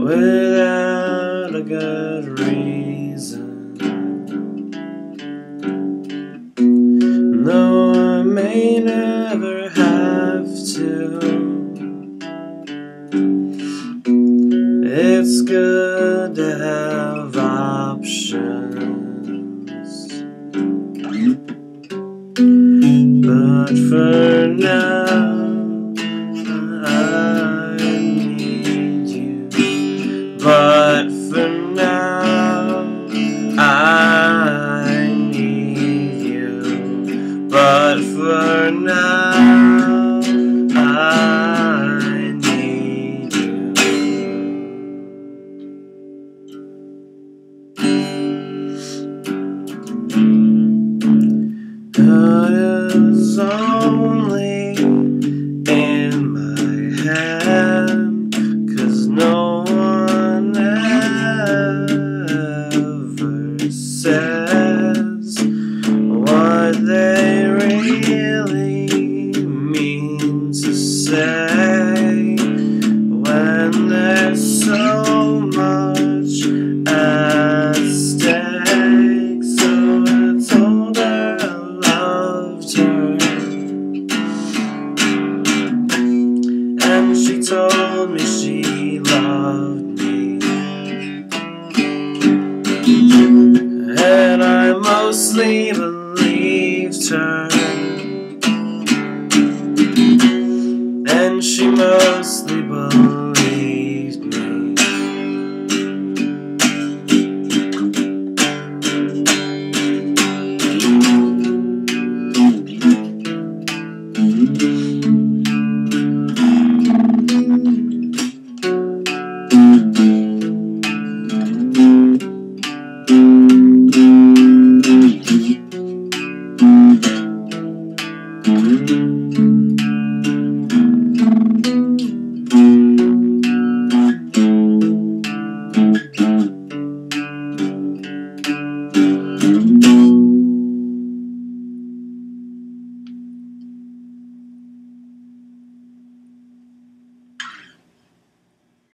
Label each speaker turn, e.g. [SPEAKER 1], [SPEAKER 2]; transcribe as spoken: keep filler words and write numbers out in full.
[SPEAKER 1] without a good reason. No, I may never have to. It's good to have options, but for now I need you. But for now I need you. But for now I need you. It is only in my head, 'cause no one ever says what they really mean to say when there's so much at stake. So I told her I loved her, and she told me she loved me, and I mostly believe